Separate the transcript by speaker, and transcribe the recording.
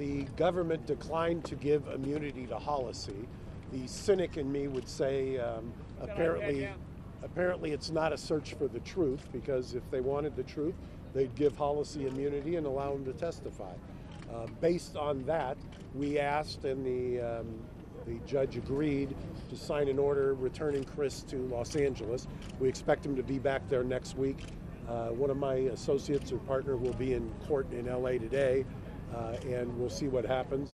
Speaker 1: The government declined to give immunity to Hollisey. The cynic in me would say apparently it's not a search for the truth, because if they wanted the truth, they'd give Hollisey immunity and allow him to testify. Based on that, we asked, and the judge agreed to sign an order returning Chris to Los Angeles. We expect him to be back there next week. One of my associates or partner will be in court in LA today, and we'll see what happens.